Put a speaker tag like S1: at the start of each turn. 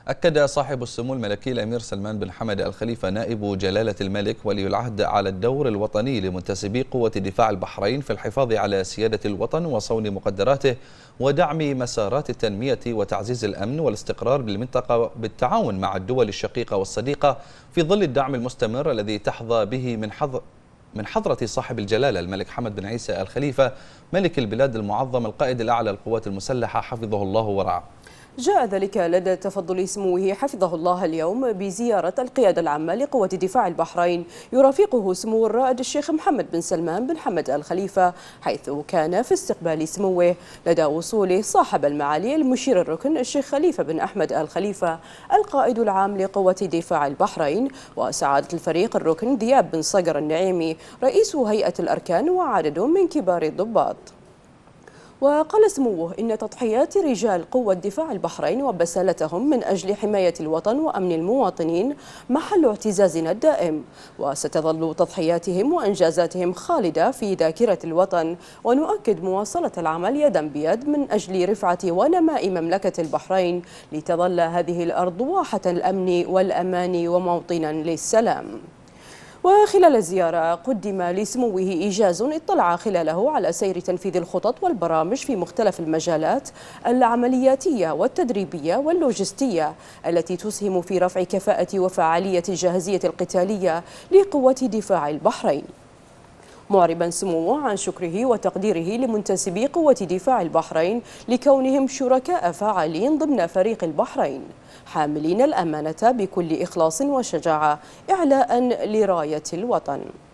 S1: أكد صاحب السمو الملكي الأمير سلمان بن حمد الخليفة نائب جلالة الملك ولي العهد على الدور الوطني لمنتسبي قوة دفاع البحرين في الحفاظ على سيادة الوطن وصون مقدراته ودعم مسارات التنمية وتعزيز الأمن والاستقرار بالمنطقة بالتعاون مع الدول الشقيقة والصديقة في ظل الدعم المستمر الذي تحظى به من حضرة صاحب الجلالة الملك حمد بن عيسى الخليفة ملك البلاد المعظم القائد الأعلى للقوات المسلحة حفظه الله ورعاه.
S2: جاء ذلك لدى تفضل سموه حفظه الله اليوم بزيارة القيادة العامة لقوة دفاع البحرين يرافقه سمو الرائد الشيخ محمد بن سلمان بن حمد الخليفة، حيث كان في استقبال سموه لدى وصوله صاحب المعالي المشير الركن الشيخ خليفة بن أحمد الخليفة القائد العام لقوة دفاع البحرين، وسعادة الفريق الركن ذياب بن صقر النعيمي رئيس هيئة الأركان وعدد من كبار الضباط. وقال سموه إن تضحيات رجال قوة دفاع البحرين وبسالتهم من أجل حماية الوطن وأمن المواطنين محل اعتزازنا الدائم، وستظل تضحياتهم وإنجازاتهم خالدة في ذاكرة الوطن، ونؤكد مواصلة العمل يدا بيد من أجل رفعة ونماء مملكة البحرين لتظل هذه الأرض واحة الأمن والأمان وموطنا للسلام. وخلال الزيارة قدم لسموه إيجاز اطلع خلاله على سير تنفيذ الخطط والبرامج في مختلف المجالات العملياتية والتدريبية واللوجستية التي تسهم في رفع كفاءة وفعالية الجاهزية القتالية لقوة دفاع البحرين، معربا سموه عن شكره وتقديره لمنتسبي قوة دفاع البحرين لكونهم شركاء فعالين ضمن فريق البحرين، حاملين الأمانة بكل إخلاص وشجاعة إعلاء لراية الوطن.